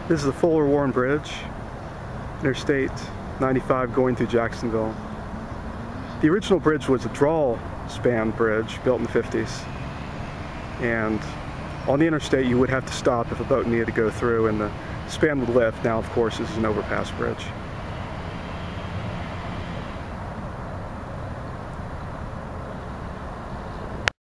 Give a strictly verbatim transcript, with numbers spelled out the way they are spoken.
This is the Fuller Warren Bridge, Interstate ninety-five going through Jacksonville. The original bridge was a draw span bridge built in the fifties. And on the interstate you would have to stop if a boat needed to go through, and the span would lift. Now of course this is an overpass bridge.